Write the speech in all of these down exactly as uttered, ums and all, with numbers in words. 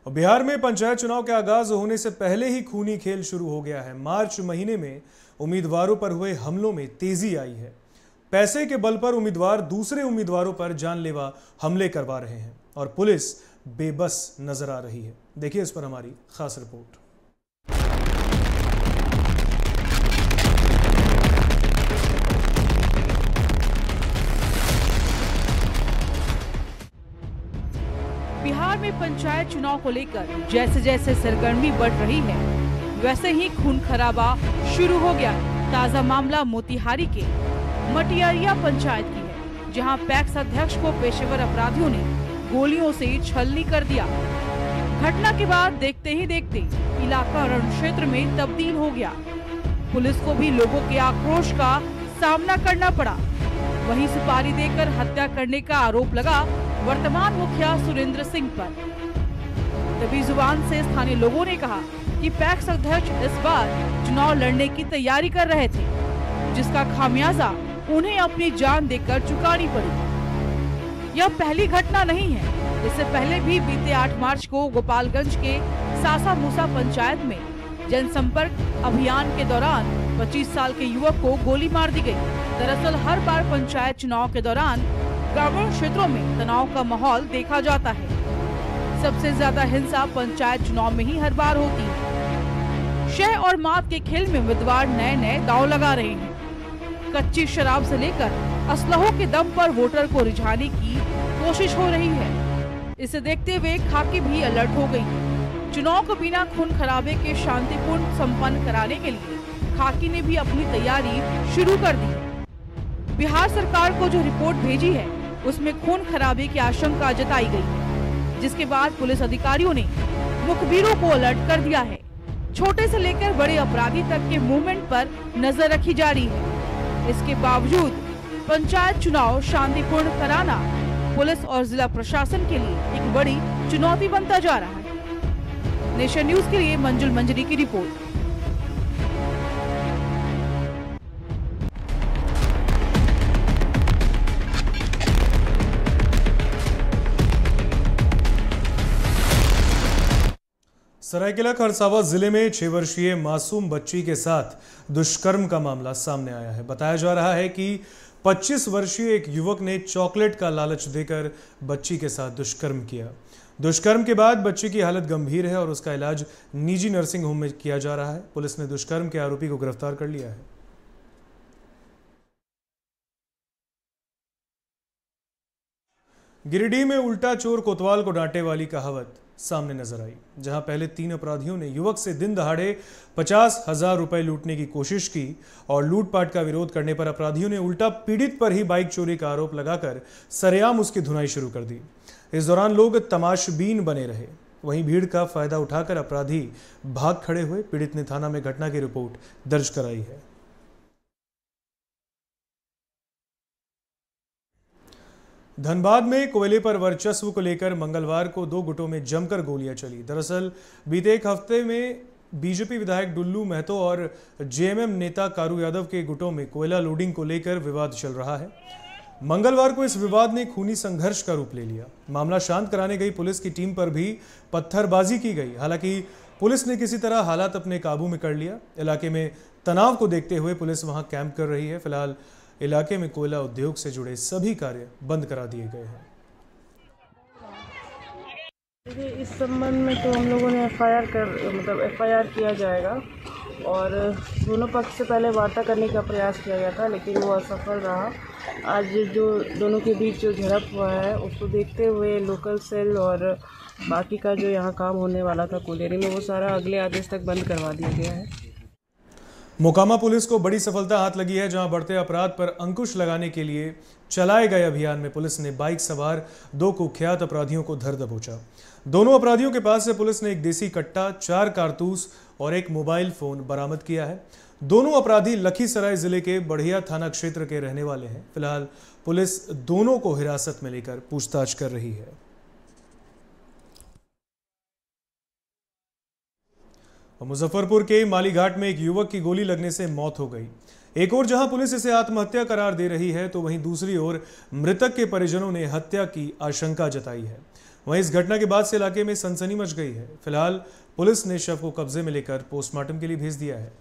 बिहार में पंचायत चुनाव के आगाज होने से पहले ही खूनी खेल शुरू हो गया है। मार्च महीने में उम्मीदवारों पर हुए हमलों में तेजी आई है। पैसे के बल पर उम्मीदवार दूसरे उम्मीदवारों पर जानलेवा हमले करवा रहे हैं और पुलिस बेबस नजर आ रही है। देखिए इस पर हमारी खास रिपोर्ट। बिहार में पंचायत चुनाव को लेकर जैसे जैसे सरगर्मी बढ़ रही है, वैसे ही खून खराबा शुरू हो गया है। ताजा मामला मोतिहारी के मटियरिया पंचायत की है, जहां पैक्स अध्यक्ष को पेशेवर अपराधियों ने गोलियों से छलनी कर दिया। घटना के बाद देखते ही देखते इलाका रण क्षेत्र में तब्दील हो गया। पुलिस को भी लोगों के आक्रोश का सामना करना पड़ा। वहीं सुपारी देकर हत्या करने का आरोप लगा वर्तमान मुखिया सुरेंद्र सिंह पर। तभी जुबान से स्थानीय लोगों ने कहा कि पैक्स अध्यक्ष इस बार चुनाव लड़ने की तैयारी कर रहे थे, जिसका खामियाजा उन्हें अपनी जान देकर चुकानी पड़ी। यह पहली घटना नहीं है। इससे पहले भी बीते आठ मार्च को गोपालगंज के सासा मूसा पंचायत में जनसंपर्क अभियान के दौरान पच्चीस साल के युवक को गोली मार दी गई। दरअसल हर बार पंचायत चुनाव के दौरान ग्रामीण क्षेत्रों में तनाव का माहौल देखा जाता है। सबसे ज्यादा हिंसा पंचायत चुनाव में ही हर बार होती है। शह और मात के खेल में उम्मीदवार नए नए दांव लगा रहे हैं। कच्ची शराब से लेकर असलहों के दम पर वोटर को रिझाने की कोशिश हो रही है। इसे देखते हुए खाकी भी अलर्ट हो गई। चुनाव को बिना खून खराबे के शांतिपूर्ण संपन्न कराने के लिए खाकी ने भी अपनी तैयारी शुरू कर दी है। बिहार सरकार को जो रिपोर्ट भेजी है, उसमें खून खराबे की आशंका जताई गई है, जिसके बाद पुलिस अधिकारियों ने मुखबिरों को अलर्ट कर दिया है। छोटे से लेकर बड़े अपराधी तक के मूवमेंट पर नजर रखी जा रही है। इसके बावजूद पंचायत चुनाव शांतिपूर्ण कराना पुलिस और जिला प्रशासन के लिए एक बड़ी चुनौती बनता जा रहा है। नेशन न्यूज के लिए मंजुल मंजरी की रिपोर्ट। सरायकेला खरसावां जिले में छह वर्षीय मासूम बच्ची के साथ दुष्कर्म का मामला सामने आया है। बताया जा रहा है कि पच्चीस वर्षीय एक युवक ने चॉकलेट का लालच देकर बच्ची के साथ दुष्कर्म किया। दुष्कर्म के बाद बच्ची की हालत गंभीर है और उसका इलाज निजी नर्सिंग होम में किया जा रहा है। पुलिस ने दुष्कर्म के आरोपी को गिरफ्तार कर लिया है। गिरिडीह में उल्टा चोर कोतवाल को डांटे वाली कहावत सामने नजर आई, जहां पहले तीन अपराधियों ने युवक से दिन दहाड़े पचास हजार रुपए लूटने की कोशिश की और लूटपाट का विरोध करने पर अपराधियों ने उल्टा पीड़ित पर ही बाइक चोरी का आरोप लगाकर सरेआम उसकी धुनाई शुरू कर दी। इस दौरान लोग तमाशबीन बने रहे। वहीं भीड़ का फायदा उठाकर अपराधी भाग खड़े हुए। पीड़ित ने थाना में घटना की रिपोर्ट दर्ज कराई है। धनबाद में कोयले पर वर्चस्व को लेकर मंगलवार को दो गुटों में जमकर गोलियां चली। दरअसल बीते एक हफ्ते में बीजेपी विधायक डुल्लू महतो और जेएमएम नेता कारू यादव के गुटों में कोयला लोडिंग को लेकर विवाद चल रहा है। मंगलवार को इस विवाद ने खूनी संघर्ष का रूप ले लिया। मामला शांत कराने गई पुलिस की टीम पर भी पत्थरबाजी की गई। हालांकि पुलिस ने किसी तरह हालात अपने काबू में कर लिया। इलाके में तनाव को देखते हुए पुलिस वहां कैंप कर रही है। फिलहाल इलाके में कोयला उद्योग से जुड़े सभी कार्य बंद करा दिए गए हैं। इस संबंध में तो हम लोगों ने एफआईआर कर मतलब एफआईआर किया जाएगा और दोनों पक्ष से पहले वार्ता करने का प्रयास किया गया था, लेकिन वो असफल रहा। आज जो दोनों के बीच जो झड़प हुआ है, उसको देखते हुए लोकल सेल और बाकी का जो यहाँ काम होने वाला था कोयलेरी में, वो सारा अगले आदेश तक बंद करवा दिया गया है। मोकामा पुलिस को बड़ी सफलता हाथ लगी है, जहां बढ़ते अपराध पर अंकुश लगाने के लिए चलाए गए अभियान में पुलिस ने बाइक सवार दो कुख्यात अपराधियों को धर दबोचा। दोनों अपराधियों के पास से पुलिस ने एक देसी कट्टा, चार कारतूस और एक मोबाइल फोन बरामद किया है। दोनों अपराधी लखीसराय जिले के बढ़िया थाना क्षेत्र के रहने वाले हैं। फिलहाल पुलिस दोनों को हिरासत में लेकर पूछताछ कर रही है। मुजफ्फरपुर के मालीघाट में एक युवक की गोली लगने से मौत हो गई। एक ओर जहां पुलिस इसे आत्महत्या करार दे रही है, तो वहीं दूसरी ओर मृतक के परिजनों ने हत्या की आशंका जताई है। वहीं इस घटना के बाद से इलाके में सनसनी मच गई है। फिलहाल पुलिस ने शव को कब्जे में लेकर पोस्टमार्टम के लिए भेज दिया है।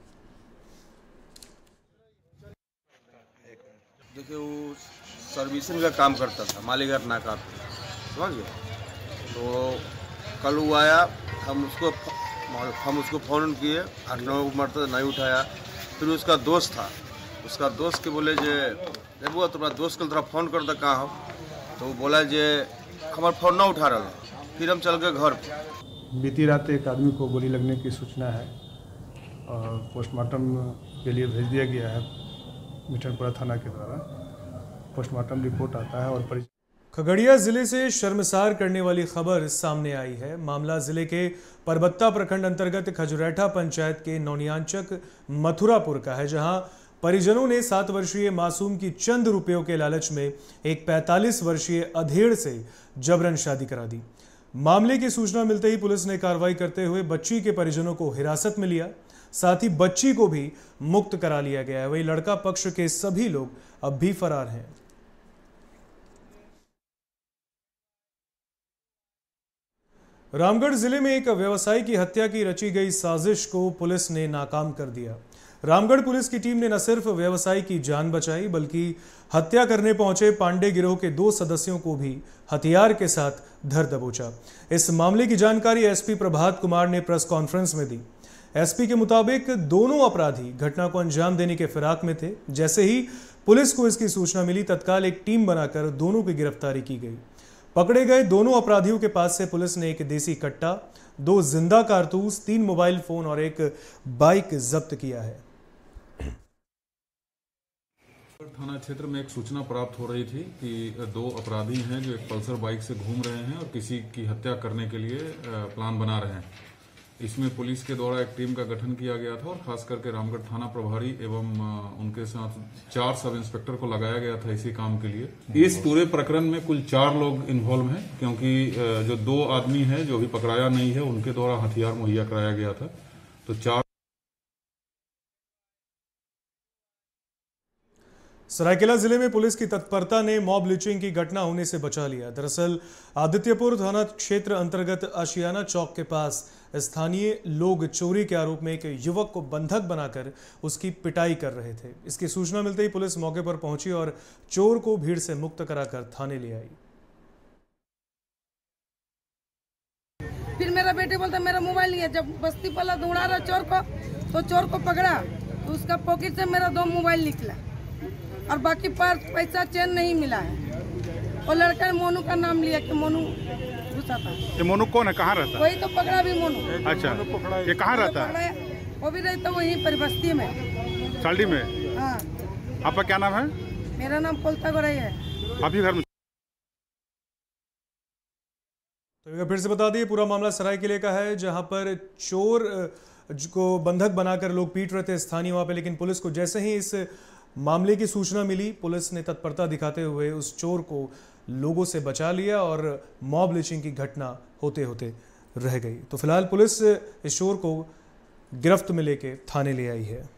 देखिए, वो सर्विसिंग का काम करता था मालीघाट नाका पे, समझ गए। तो कल वो आया, हम उसको हम उसको फ़ोन किए, आठ नौ मरतबा नहीं उठाया। फिर उसका दोस्त था, उसका दोस्त के बोले जे देखो तुम्हारा दोस्त कल तरह फ़ोन कर दे कहाँ हो, तो वो बोला जे हमारा फ़ोन ना उठा रहा। फिर हम चल गए घर पे। बीती रात एक आदमी को गोली लगने की सूचना है और पोस्टमार्टम के लिए भेज दिया गया है मिठनपुरा थाना के द्वारा। पोस्टमार्टम रिपोर्ट आता है और खगड़िया जिले से शर्मसार करने वाली खबर सामने आई है। मामला जिले के परबत्ता प्रखंड अंतर्गत खजुरैठा पंचायत के नौनियांचक मथुरापुर का है, जहां परिजनों ने सात वर्षीय मासूम की चंद रुपयों के लालच में एक पैंतालीस वर्षीय अधेड़ से जबरन शादी करा दी। मामले की सूचना मिलते ही पुलिस ने कार्रवाई करते हुए बच्ची के परिजनों को हिरासत में लिया, साथ ही बच्ची को भी मुक्त करा लिया गया है। वहीं लड़का पक्ष के सभी लोग अब भी फरार हैं। रामगढ़ जिले में एक व्यवसायी की हत्या की रची गई साजिश को पुलिस ने नाकाम कर दिया। रामगढ़ पुलिस की टीम ने न सिर्फ व्यवसायी की जान बचाई, बल्कि हत्या करने पहुंचे पांडे गिरोह के दो सदस्यों को भी हथियार के साथ धर दबोचा। इस मामले की जानकारी एसपी प्रभात कुमार ने प्रेस कॉन्फ्रेंस में दी। एसपी के मुताबिक दोनों अपराधी घटना को अंजाम देने के फिराक में थे। जैसे ही पुलिस को इसकी सूचना मिली, तत्काल एक टीम बनाकर दोनों की गिरफ्तारी की गई। पकड़े गए दोनों अपराधियों के पास से पुलिस ने एक देसी कट्टा, दो जिंदा कारतूस, तीन मोबाइल फोन और एक बाइक जब्त किया है। थाना क्षेत्र में एक सूचना प्राप्त हो रही थी कि दो अपराधी हैं जो एक पल्सर बाइक से घूम रहे हैं और किसी की हत्या करने के लिए प्लान बना रहे हैं। इसमें पुलिस के द्वारा एक टीम का गठन किया गया था और खास करके रामगढ़ थाना प्रभारी एवं उनके साथ चार सब इंस्पेक्टर को लगाया गया था इसी काम के लिए। इस पूरे प्रकरण में कुल चार लोग इन्वॉल्व हैं, क्योंकि जो दो आदमी हैं जो अभी पकड़ाया नहीं है उनके द्वारा हथियार मुहैया कराया गया था। तो चार सरायकेला जिले में पुलिस की तत्परता ने मॉब लिंचिंग की घटना होने से बचा लिया। दरअसल आदित्यपुर थाना क्षेत्र अंतर्गत आशियाना चौक के पास स्थानीय लोग चोरी के आरोप में एक युवक को बंधक बनाकर उसकी पिटाई कर रहे थे। इसकी सूचना मिलते ही पुलिस मौके पर पहुंची और चोर को भीड़ से मुक्त कराकर थाने ले आई। फिर मेरा बेटे बोलता मेरा मोबाइल नहीं है। जब बस्ती वाला दौड़ा रहा चोर को, तो चोर को पकड़ा तो उसका पॉकेट से मेरा दो मोबाइल निकला और बाकी पर्स, पैसा, चेन नहीं मिला है। और लड़का ने मोनू का नाम लिया कि मोनू घुसा था। ये मोनू कौन है, कहाँ रहता है? वही तो पकड़ा भी मोनू। अच्छा, ये कहाँ रहता है? वो भी रहता वहीं पर बस्ती में, साल्डी में। हाँ। आपका क्या नाम है? मेरा नाम पोलता गोरई है। आप ही घर में? तो फिर से बता दिए, पूरा मामला सरायकेला का है, जहां पर चोर को बंधक बनाकर लोग पीट रहे थे स्थानीय वहां पे। लेकिन पुलिस को जैसे ही इस मामले की सूचना मिली, पुलिस ने तत्परता दिखाते हुए उस चोर को लोगों से बचा लिया और मॉब लिंचिंग की घटना होते होते रह गई। तो फिलहाल पुलिस इस चोर को गिरफ्त में लेके थाने ले आई है।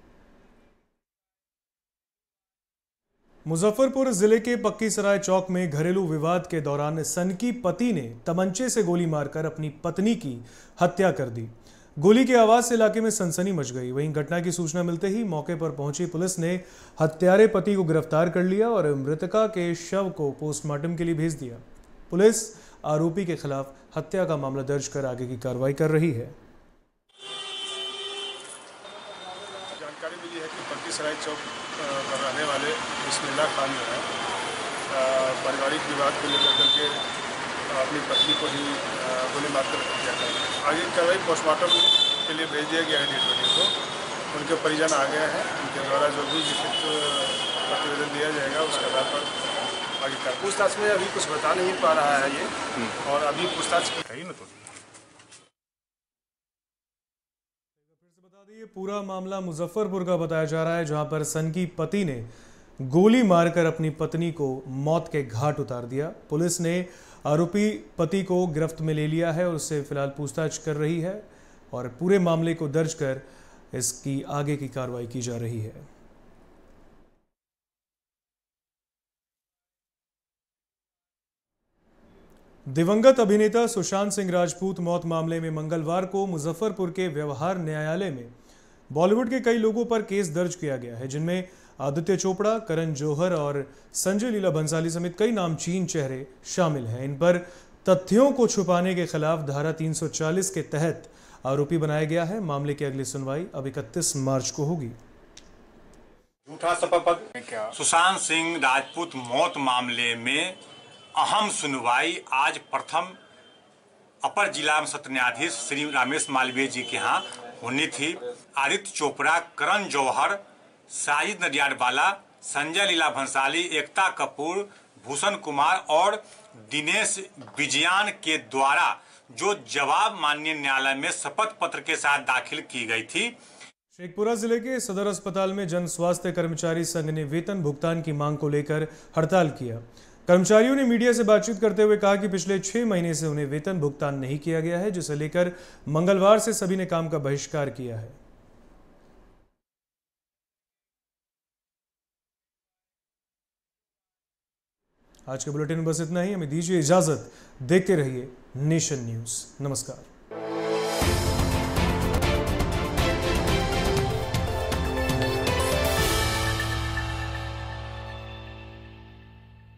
मुजफ्फरपुर जिले के पक्की सराय चौक में घरेलू विवाद के दौरान सनकी पति ने तमंचे से गोली मारकर अपनी पत्नी की हत्या कर दी। गोली की आवाज से इलाके में सनसनी मच गई। वहीं घटना की सूचना मिलते ही मौके पर पहुंची पुलिस ने हत्यारे पति को गिरफ्तार कर लिया और मृतका के शव को पोस्टमार्टम के लिए भेज दिया। पुलिस आरोपी के खिलाफ हत्या का मामला दर्ज कर आगे की कार्रवाई कर रही है। जानकारी मिली है कि पक्की सराय चौक पर रहने वाले बिस्मिल्लाह खान जो है पारिवारिक विवाद को लेकर करके अपनी पत्नी को ही गोली मारकर हत्या कर दी। आगे कार्रवाई पोस्टमार्टम के लिए भेज दिया गया है डेड बॉडी को। उनके परिजन आ गए हैं, उनके द्वारा जो भी लिखित प्रतिवेदन दिया जाएगा उसके आधार पर आगे कर पूछताछ में अभी कुछ बता नहीं पा रहा है ये, और अभी पूछताछ की न तो बता दिए, पूरा मामला मुजफ्फरपुर का बताया जा रहा है, जहां पर सनकी पति ने गोली मारकर अपनी पत्नी को मौत के घाट उतार दिया। पुलिस ने आरोपी पति को गिरफ्त में ले लिया है और उससे फिलहाल पूछताछ कर रही है और पूरे मामले को दर्ज कर इसकी आगे की कार्रवाई की जा रही है। दिवंगत अभिनेता सुशांत सिंह राजपूत मौत मामले में मंगलवार को मुजफ्फरपुर के व्यवहार न्यायालय में बॉलीवुड के कई लोगों पर केस दर्ज किया गया है, जिनमें आदित्य चोपड़ा, करण जौहर और संजय लीला भंसाली समेत कई नामचीन चेहरे शामिल हैं। इन पर तथ्यों को छुपाने के खिलाफ धारा तीन सौ चालीस के तहत आरोपी बनाया गया है। मामले की अगली सुनवाई अब इकतीस मार्च को होगी। झूठा शपथ सुशांत सिंह राजपूत मौत मामले में अहम सुनवाई आज प्रथम अपर जिला सत्र न्यायाधीश श्री रमेश मालवीय जी के यहाँ होनी थी। आदित्य चोपड़ा, करण जौहर, साजिद नडियाडवाला, संजय लीला भंसाली, एकता कपूर, भूषण कुमार और दिनेश विजयान के द्वारा जो जवाब माननीय न्यायालय में शपथ पत्र के साथ दाखिल की गई थी। शेखपुरा जिले के सदर अस्पताल में जन स्वास्थ्य कर्मचारी संघ ने वेतन भुगतान की मांग को लेकर हड़ताल किया। कर्मचारियों ने मीडिया से बातचीत करते हुए कहा कि पिछले छह महीने से उन्हें वेतन भुगतान नहीं किया गया है, जिसे लेकर मंगलवार से सभी ने काम का बहिष्कार किया है। आज के बुलेटिन में बस इतना ही। हमें दीजिए इजाजत। देखते रहिए नेशन न्यूज। नमस्कार।